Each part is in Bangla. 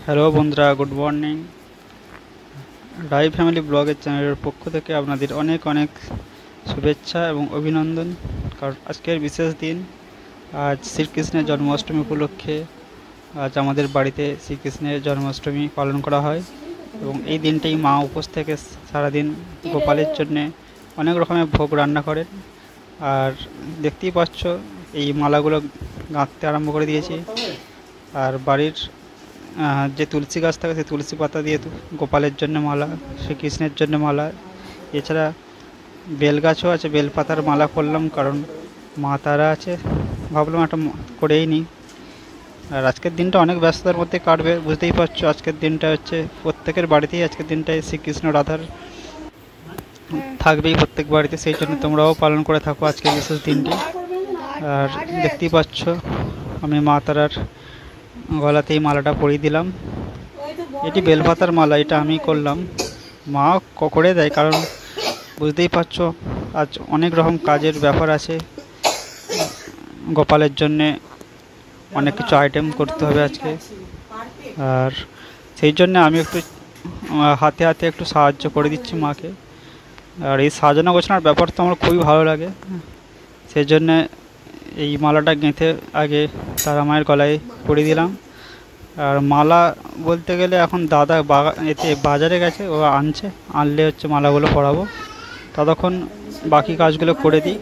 হ্যালো বন্ধুরা, গুড মর্নিং। ডাই ফ্যামিলি ব্লগের চ্যানেলের পক্ষ থেকে আপনাদের অনেক অনেক শুভেচ্ছা এবং অভিনন্দন। কারণ আজকের বিশেষ দিন, আজ শ্রীকৃষ্ণের জন্মাষ্টমী উপলক্ষে আজ আমাদের বাড়িতে শ্রীকৃষ্ণের জন্মাষ্টমী পালন করা হয় এবং এই দিনটাই মা উপোস থেকে সারাদিন গোপালের জন্যে অনেক রকমের ভোগ রান্না করেন। আর দেখতেই পাচ্ছ এই মালাগুলো গাঁথতে আরম্ভ করে দিয়েছি। আর বাড়ির যে তুলসী গাছ থাকে সেই তুলসী পাতা দিয়ে গোপালের জন্য মালা, শ্রীকৃষ্ণের জন্য মালা, এছাড়া বেল গাছও আছে, বেল পাতার মালা করলাম কারণ মা তারা আছে, ভাবলাম একটা করেই নিই। আর আজকের দিনটা অনেক ব্যস্ততার মধ্যে কাটবে, বুঝতেই পারছো। আজকের দিনটা হচ্ছে প্রত্যেকের বাড়িতেই আজকের দিনটায় শ্রীকৃষ্ণ রাধার থাকবেই প্রত্যেক বাড়িতে, সেই জন্য তোমরাও পালন করে থাকো আজকের বিশেষ দিনটি। আর দেখতেই পাচ্ছ আমি মা তারার গলাতেই মালাটা পরিয়ে দিলাম। এটি বেলপাতার মালা, এটা আমি করলাম, মা করে দেয় কারণ বুঝতেই পারছো আজ অনেক রকম কাজের ব্যাপার আছে। গোপালের জন্যে অনেক কিছু আইটেম করতে হবে আজকে, আর সেই জন্য আমি একটু হাতে হাতে একটু সাহায্য করে দিচ্ছি মাকে। আর এই সাজানো গোছানোর ব্যাপার তো আমার খুবই ভালো লাগে, সেই জন্যে এই মালাটা গেঁথে আগে তারা মায়ের গলায় পরিয়ে দিলাম। আর মালা বলতে গেলে এখন দাদা এতে বাজারে গেছে, ও আনলে হচ্ছে মালাগুলো পরাবো, ততক্ষণ বাকি কাজগুলো করে দিই।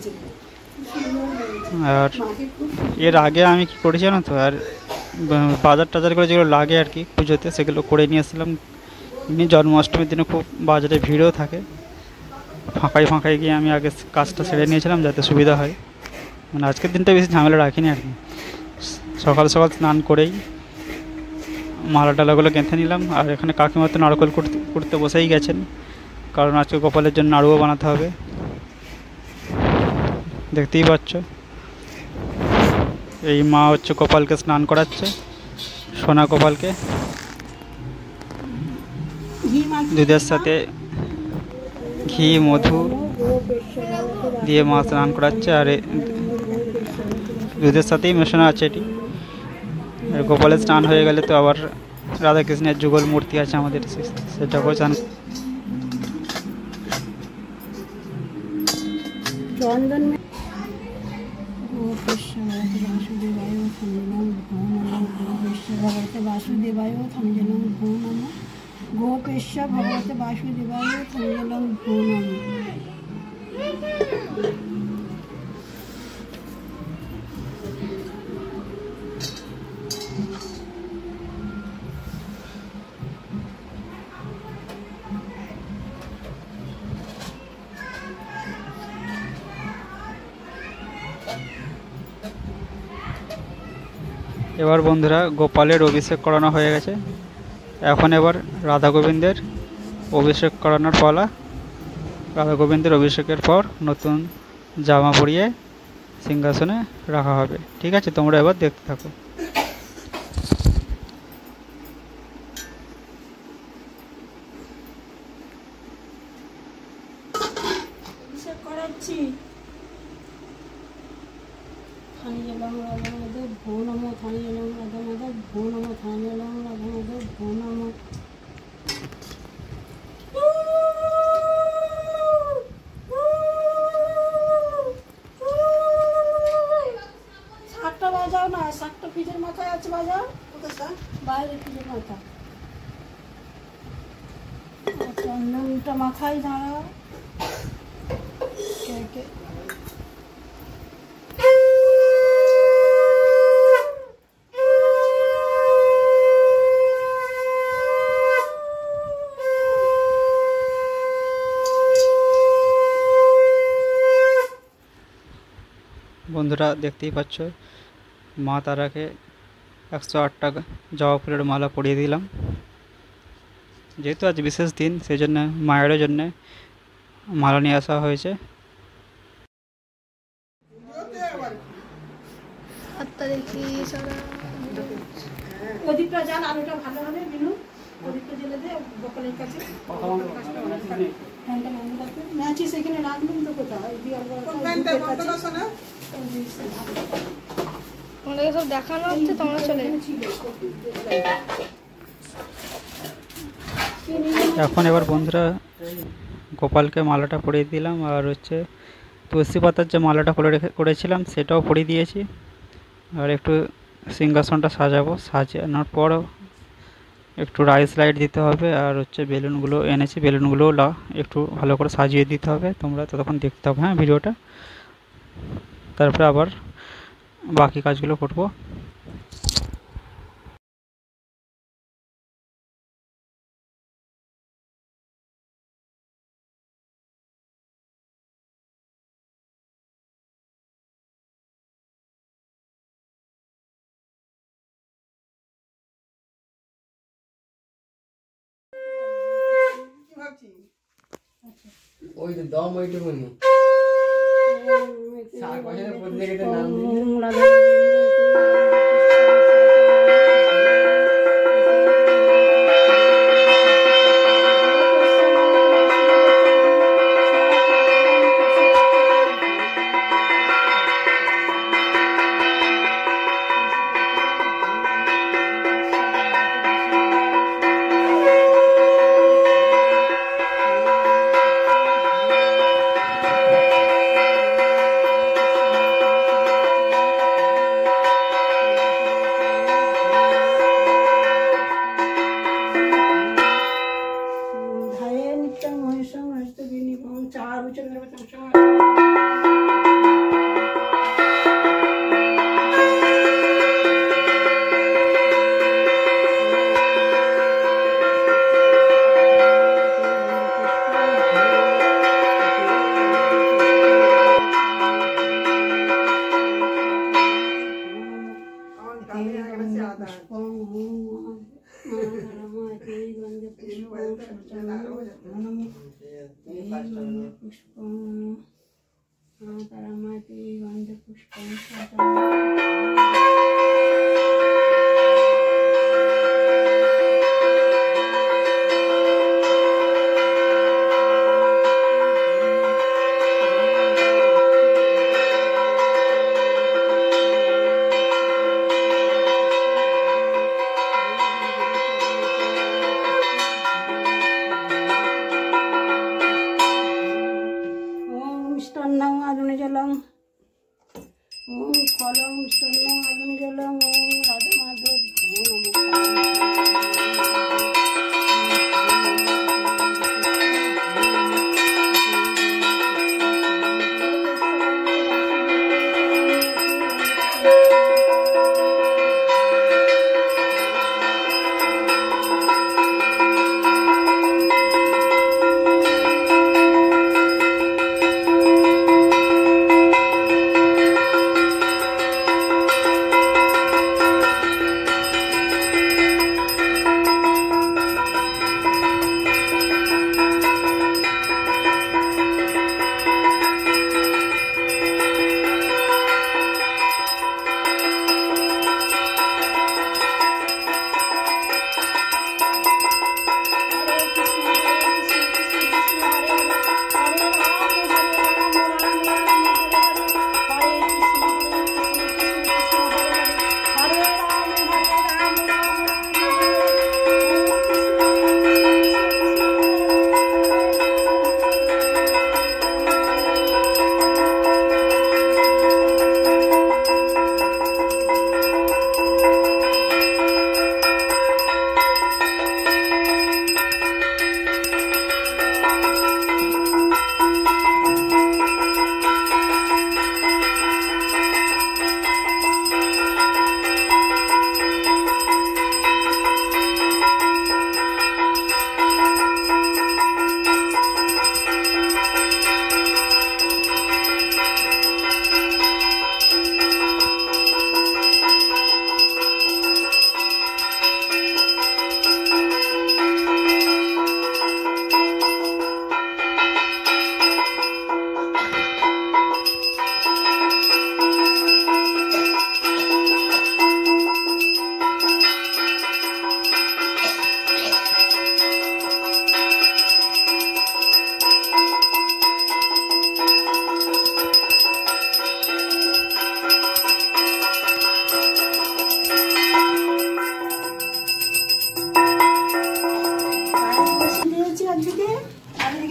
আর এর আগে আমি কি করেছি জানো তো, আর বাজার টাজার করে যেগুলো লাগে আর কি পুজোতে, সেগুলো করে নিয়ে আসলাম। এমনি জন্মাষ্টমীর দিনে খুব বাজারে ভিড়ও থাকে, ফাঁকায় গিয়ে আমি আগে কাজটা সেরে নিয়েছিলাম যাতে সুবিধা হয়। মানে আজকের দিনটা বেশি ঝামেলা রাখিনি আর কি। সকাল সকাল স্নান করেই মালা টালাগুলো গেঁথে নিলাম। আর এখানে কাকিমা তো নারকেল কুড়তে বসেই গেছেন, কারণ আজকে গোপালের জন্য নাড়ুও বানাতে হবে, দেখতেই পাচ্ছ। এই মা হচ্ছে গোপালকে স্নান করাচ্ছে, সোনা গোপালকে দুধের সাথে ঘি মধু দিয়ে মা স্নান করাচ্ছে। আর দুধের সাথেই মেশানো আছে এটি। আর গোপালের স্নান হয়ে গেলে তো আবার রাধাকৃষ্ণের যুগল মূর্তি আছে আমাদের, সেটাকেও স্নান वासुदेवाय थंजलं भो नमः गोपेश्वर भगवते वासुदेवाय थंजलं भो नमः। এবার বন্ধুরা গোপালের অভিষেক করানো হয়ে গেছে, এখন এবার রাধা গোবিন্দের অভিষেক করানোর পালা। রাধা গোবিন্দের অভিষেকের পর নতুন জামা পরিয়ে সিংহাসনে রাখা হবে। ঠিক আছে, তোমরা এবার দেখতে থাকো। भो नमो थानीजलं राधा माधव भो नमो थानीजलं राधा माधव भो नमो। শাকটা বাজাও না, শাকটা ফ্রিজের মাথায় আছে, বাজাও। বাইরে ফ্রিজের মাথা, চন্দনটা মাথায় দাঁড়াও। বন্ধুরা দেখতেই পাচ্ছ মা তারাকে 108টা জবা ফুলের মালা পরিয়ে দিলাম। যেহেতু আজ বিশেষ দিন, সেই জন্য মায়ের জন্য মালা নিয়ে আসা হয়েছে। ওদিকটা জাল, আলোটা ভালো হবে বিনু, ওদিকটা জেলে দে গোপালের কাছে। ফ্যানটা বন্ধ রাখবে, ম্যাচিস এখানে রাখবেন তো কোথায়? তোমাদেরকে সব দেখানো হচ্ছে, তোমরা চলে এখন এবার বন্ধুরা গোপালকে মালাটা পরিয়ে দিলাম, আর হচ্ছে তুলসী পাতার যে মালাটা করেছিলাম সেটাও পরিয়ে দিয়েছি। আর একটু সিংহাসনটা সাজাবো, সাজানোর পর একটু রাইস লাইট দিতে হবে, আর হচ্ছে বেলুনগুলো এনেছি, বেলুনগুলো একটু ভালো করে সাজিয়ে দিতে হবে। তোমরা ততক্ষণ দেখতে হবে হ্যাঁ ভিডিওটা, তারপরে আবার বাকি কাজগুলো করবো। ওই তো দম ওইটুকুনি শাক বাজারে বদলে গেছে নাম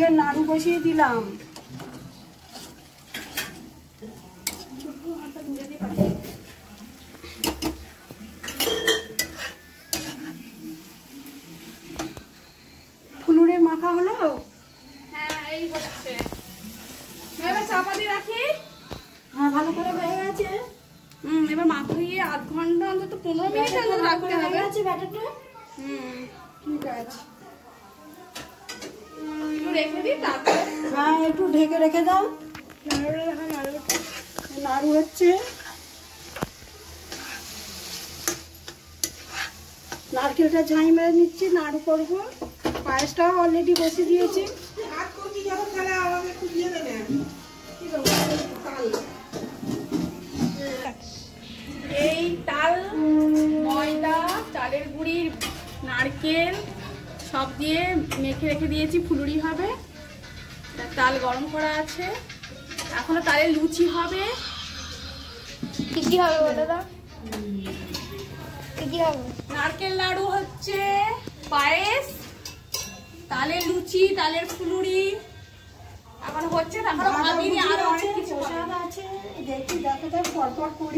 দুধের নাড়ু বসিয়ে দিলাম। ফুলুরের মাখা হলো? হ্যাঁ এই হচ্ছে। এবার চাপাতি রাখি। হ্যাঁ ভালো করে হয়ে গেছে। এবার মাখিয়ে আধ ঘন্টা অন্তত 15 মিনিট অন্তত রাখতে হবে। হয়ে গেছে ব্যাটারটা। ঠিক আছে। একটু রেখে দিই তারপরে। হ্যাঁ একটু ঢেকে রেখে দাও। নাড়ু হচ্ছে। নারকেলটা ঝাঁই মেরে নিচ্ছি, নাড়ু করবো। পায়েসটাও অলরেডি বসে দিয়েছি। এই তাল, ময়দা, চালের গুঁড়ি, নারকেল সব দিয়ে মেখে রেখে দিয়েছি, ফুলুরি হবে। তাল গরম করা আছে, এখনো তালের লুচি হবে। কি কি হবে বলো তো? কি কি হবে? নারকেল নাড়ু হচ্ছে, পায়েস, তালের লুচি, তালের ফুলুরি এখন হচ্ছে। তারপরে ভাবিনি আরো অনেক কিছু হবে। প্রসাদ আছে, দেখি দেখো তো পরপর করি।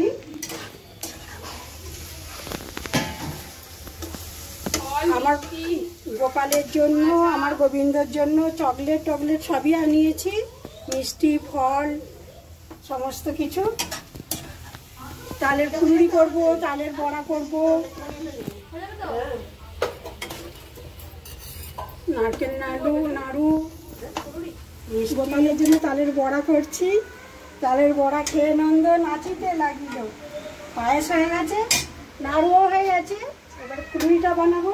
আমার গোপালের জন্য, আমার গোবিন্দর জন্য চকলেট টকলেট সবই আনিয়েছি, মিষ্টি ফল সমস্ত কিছু। তালের ফুলুরি করব, তালের বড়া করব, নারকেল নাড়ু। গোপালের জন্য তালের বড়া করছি। তালের বড়া খেয়ে নন্দন নাচিতে লাগিল। পায়েস হয়ে গেছে, নাড়ুও হয়ে গেছে। এবার ফুলুরিটা বানাবো।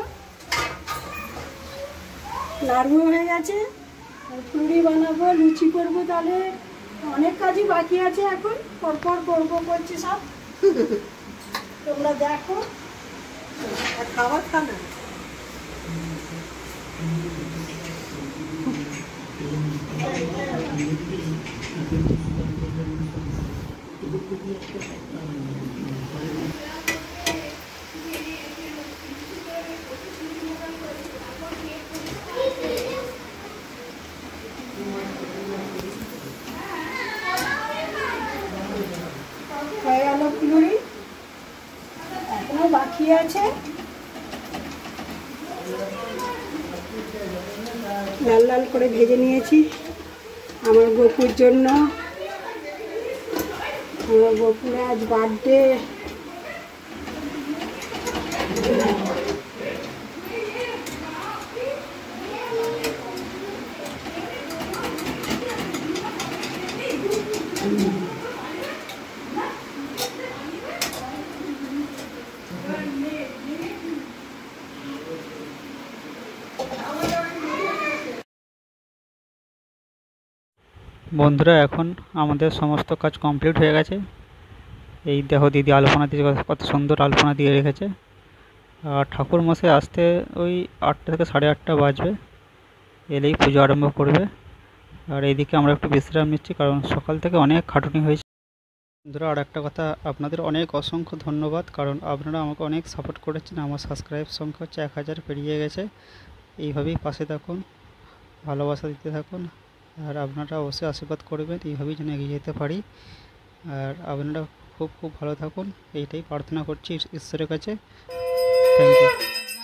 নাড়ুও হয়ে গেছে, ফুলুরি বানাবো, লুচি করবো। তাহলে অনেক কাজই বাকি আছে, এখন পরপর করবো করছি সব। তোমরা দেখো আর খাবার খানা। হয়ে গেল ফুলুরি, এখনো বাকি আছে। লাল লাল করে ভেজে নিয়েছি আমার গোপুর জন্য। আমার গোপুর আজ বার্থডে। বন্ধুরা এখন আমাদের সমস্ত কাজ কমপ্লিট হয়ে গেছে। এই দেখো দিদি আলপনা দিয়ে কত সুন্দর আলপনা দিয়ে রেখেছে। আর ঠাকুর মশাই আসতে ওই 8টা থেকে 8:30 বাজবে, এলেই পুজো আরম্ভ করবে। আর এইদিকে আমরা একটু বিশ্রাম নিচ্ছি, কারণ সকাল থেকে অনেক খাটুনি হয়েছে। বন্ধুরা আর একটা কথা, আপনাদের অনেক অসংখ্য ধন্যবাদ, কারণ আপনারা আমাকে অনেক সাপোর্ট করেছেন। আমার সাবস্ক্রাইব সংখ্যা হচ্ছে 1000 পেরিয়ে গেছে। এইভাবেই পাশে থাকুন, ভালোবাসা দিতে থাকুন। আর আপনারা অবশ্যই আশীর্বাদ করবেন, এইভাবেই যেন এগিয়ে যেতে পারি। আর আপনারা খুব খুব ভালো থাকুন, এইটাই প্রার্থনা করছি ঈশ্বরের কাছে। Thank you.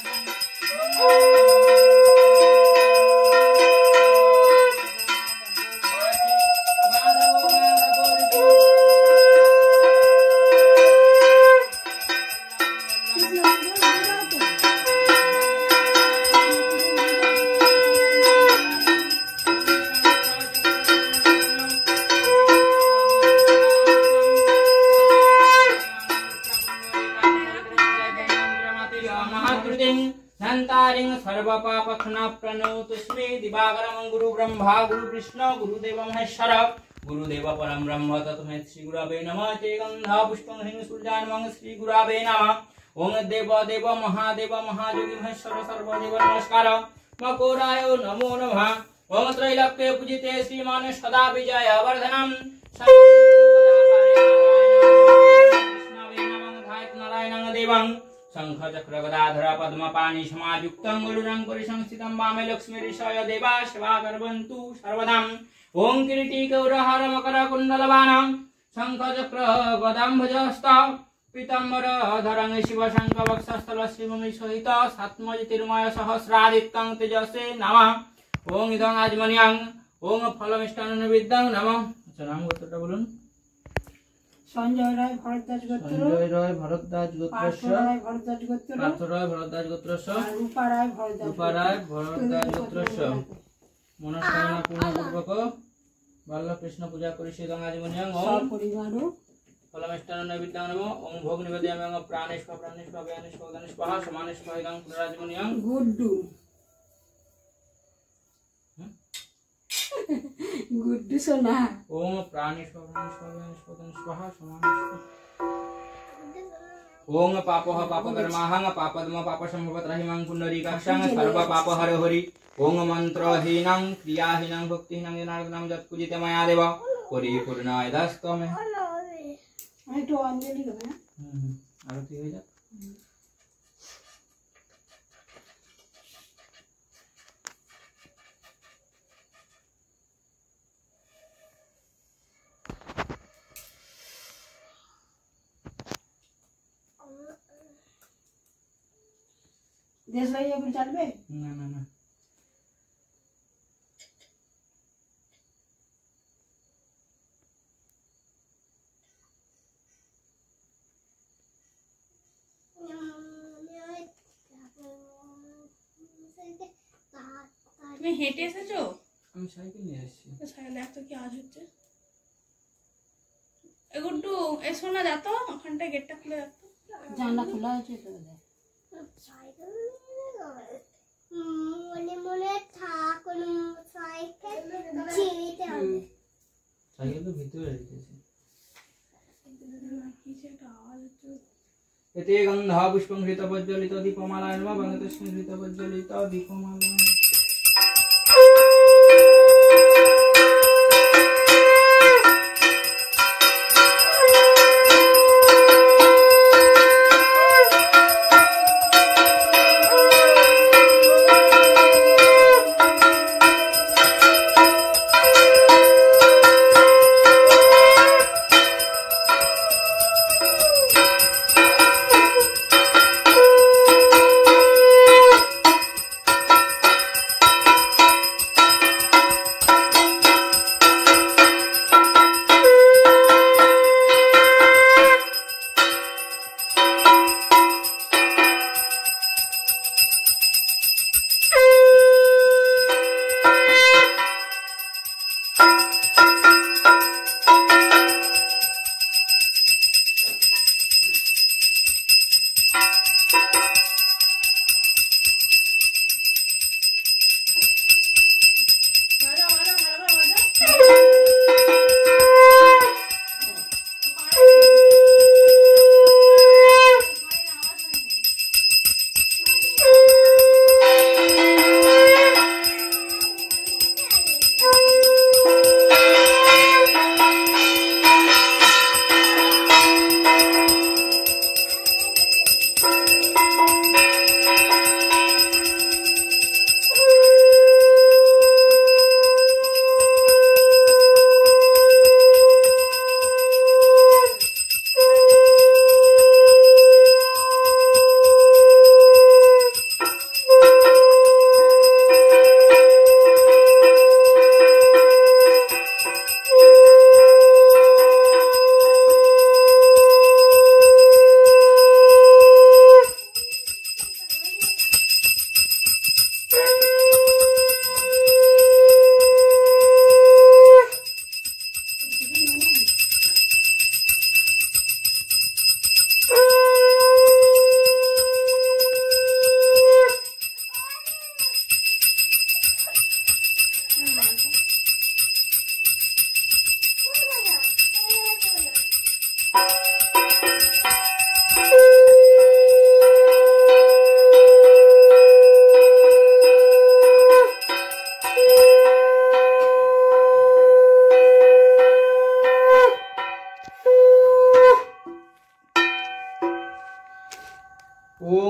सर्वपापक्षणप्रणोतुस्मे दिवाकरं गुरु ब्रह्मा गुरु विष्णु गुरुदेव महेश्वर गुरुदेव परं ब्रह्म तस्मै श्री गुरवे नमः। ते गन्धा पुष्पं ह्रीं सूर्यानमं श्री गुरवे नमः। ओम देव देव महादेव महायोगी महेश्वर सर्वदेव नमस्कार। मकोराय नमो नमः। ओम त्रैलोक्ये पूजिते श्रीमान सदा विजय वर्धनम विष्णवे नमः। नारायणं देवं शंख चक्र गदाधर पद्मपाणि समायुक्तं गरुडं परिसंस्थितं वामे लक्ष्मीर्षय देवा सेवा कुर्वन्तु सर्वदां। ओं किरीटी गौरहार मकर कुण्डलवानं शंख चक्र गदाम्बुजहस्त पीताम्बर धरं शिव शंख वक्षस्थल श्रीभूमि सहित सात्मज्योतिर्मय सहस्रादित्यं तेजसे नमः। ओं इदं आजमन्यं ओं फलमिष्टान्न नैवेद्यं नमः। अच्छा नाम गोत्रটা বলুন। সঞ্জয় রায় ভরদ্বাজ গোত্র, সঞ্জয় রায় ভরদ্বাজ গোত্রস্য, পার্থ রায় ভরদ্বাজ গোত্র, পার্থ রায় ভরদ্বাজ গোত্রস্য, আর রূপা রায় ভরদ্বাজ রূপা রায় ভরদ্বাজ গোত্রস্য। মনস্কামনা পূর্ণপূর্বক বাল্যকৃষ্ণ পূজা করিষ্যে ইদং আজমন্যং। ওং সপরিবারও फलमिष्टान्न नैवेद्यं नमः। ओं भोग निवेदयामि ओं प्राणेष्व प्राणेष्व व्यानेष्व उदानेष्व समानेष्व इदं पुनराजमन्यं। গুড্ডু গুড্ডু সোনা ओं प्राणेष्व प्राणेष्व व्यानेष्व उदानेष्व समानेष्व। ओं पापः पापकर्माहं पापद्म पापसम्भवत्रहिमं पुण्डरीकाक्षं सर्व पापहर हरि। ओं मन्त्रहीनं क्रियाहीनं भक्तिहीनं जनार्दनं यत्पूजिते मया देव परिपूर्णाय दास्तमे। আমি একটু অঞ্জলি দেবো না আরতি হয়ে যাক। দেশলাই এখন চালবে না না না তুমি হেঁটে এসেছো? আমি সাইকেল নিয়ে এসেছি। সাইকেলে এত কি আওয়াজ হচ্ছে? গুড্ডু এসো না, যা তো ওখানটায় গেটটা খুলে রাখতো। জানলা খোলা আছে তো দেখ মনে মনে থাকুন সাইকেল যেতে হবে। সাইকেল তো ভিতরে রেখেছি। কিছু একটা আওয়াজ হচ্ছে। এতে গন্ধা পুষ্পং হৃতবজ্জ্বলিত দীপমালা নমঃ বন্দতস্মিং হৃতবজ্জ্বলিত দীপমালা।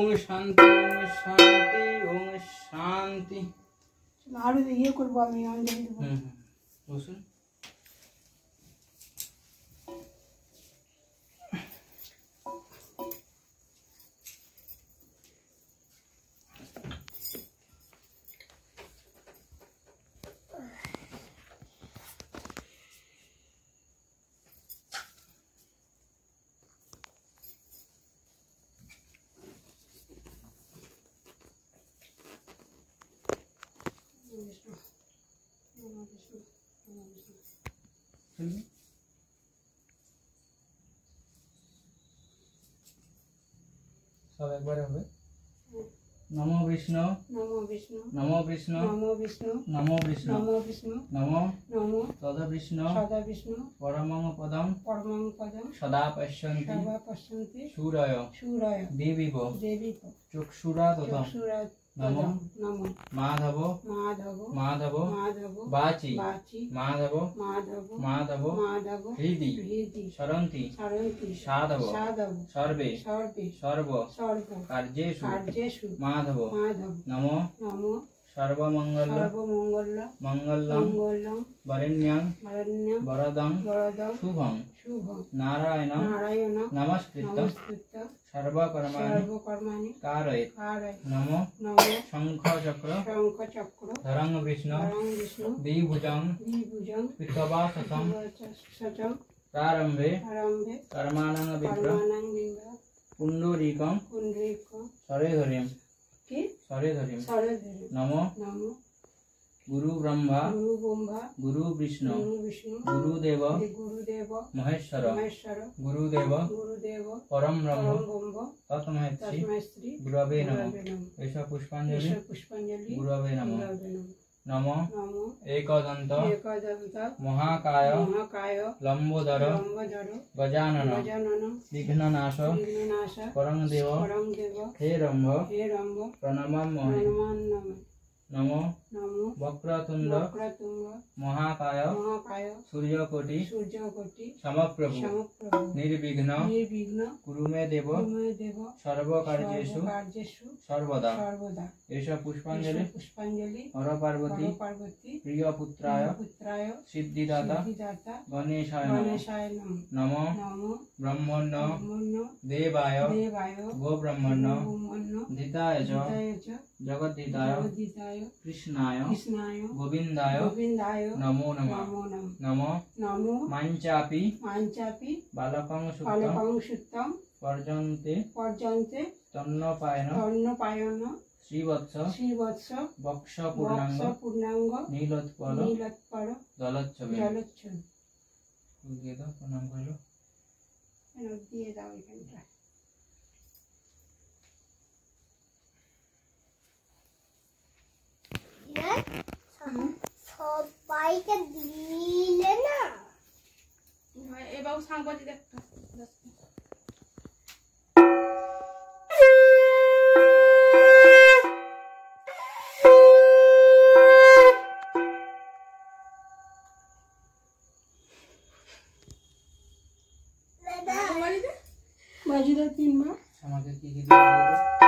শান্তি ওম শান্তি ওম শান্তি। আরো ইয়ে করবো আমি অঞ্জলি দেবো। বসুন। সব একবারে হবে। নমো বিষ্ণু নমো বিষ্ণু নমো বিষ্ণু নমো বিষ্ণু নমো বিষ্ণু নমো বিষ্ণু নমো নমো তদ বিষ্ণু সদা বিষ্ণু পরমং পদম পরমং পদম সদা পশ্যন্তি সর্বা পশ্যন্তি সূরয় সূরয় দেবীব দেবী চক্ষুরা ততম চক্ষুরা নমো নমো মাধব মাধব মাধব মাধব বাচি বাচি মাধব মাধব মাধব মাধব হৃদি হৃদি সরন্তি সরন্তি সাধব সাধব সর্বে সর্বে সর্ব সর্ব কার্যেষু কার্যেষু মাধব মাধব নমো নমো সর্বমঙ্গল সর্বমঙ্গল মঙ্গলম মঙ্গলম বরেণ্যং বরণ্যম বরদং বরদম শুভং শুভম নারায়ণ নারায়ণ নমস্কৃত নমস্কৃত সর্বকর্মাণি সর্বকর্মাণি কারয়েৎ কারয় নমো নমো শঙ্খ চক্র শঙ্খ চক্র ধরং বিষ্ণু ধরং বিষ্ণু দ্বিভুজং দ্বিভুজং পিতবাসসং সচং প্রারম্ভে আরম্ভে কর্মাণং বিপ্র কর্মাণং বিম্ব পুণ্ডরীকং পুণ্ডরিক সরেধরিম কি সরেধরিম সরধরি নমো নমো গুরু ব্রহ্মা গুরু ব্রহ্মা গুরু বিষ্ণু গুরু বিষ্ণু গুরুদেব গুরুদেব মহেশ্বর মহেশ্বর গুরুদেব গুরুদেব পরম ব্রহ্ম পরম ব্রহ্ম তৎমহেত্রী তস্मै শ্রী গুরবে নমঃ গুরবে নমঃ এষ পুষ্পাঞ্জলি ঈশ্বর পুষ্পাঞ্জলি গুরবে নমঃ গুরবে নমঃ নমো নমো একদন্ত একদন্ত মহাকায় মহাকায় লম্বোদর লম্বধর গজানন গজানন বিঘ্ননাশ বিঘ্ননাশ পরং দেব পরং দেব হে রম্ভ হে রম্ভ প্রণমাম্যহে হনুমান নমঃ নমো নমো বক্রতুণ্ড বক্রতুঙ্গ মহাকায় মহাকায় সূর্যকোটি সূর্যকোটি সমপ্রভু সমপ্রভু নির্বিঘ্ন নির্বিঘ্ন কুরু মে দেব কুরু দেব সর্বকার্যেষু কার্যেষু সর্বদা সর্বদা এষ পুষ্পাঞ্জলি পুষ্পাঞ্জলি হর পার্বতী পার্বতী প্রিয় পুত্রায় পুত্রায় সিদ্ধিদাতা সিদ্ধিদাতা গণেশায় নমঃ গণেশায় নমঃ নমো নমো ব্রহ্মণ্য ব্রহ্মণ্য দেবায় দেবায় গোব্রহ্মণ্য ব্রহ্মণ্য ধিতায় চ হিতায় চ জগদ্ধিতায় জগদ্ধিতায় কৃষ্ণায় কৃষ্ণায় গোবিন্দায় গোবিন্দায় নমো নমঃ নমো নমঃ নমো নমো মাঞ্চাপি মাঞ্চাপি বালকং সুক্তং ফলকং সুত্তম পর্যন্তে পর্যন্তে স্তন্যপায়ন তন্নপায়ন শ্রীবৎস শ্রীবৎস বক্ষ পূর্ণাঙ্গ বৎস পূর্ণাঙ্গ নীলোৎপল নীলোৎপল দলচ্ছবে জলোচ্ছল দিয়ে দাও প্রণাম করলো দিয়ে দাও এখানটা সবাইকে দিলে না এবার সাংবাদিক একটা বাজি দাও 3 বার আমাকে কি কি দিয়ে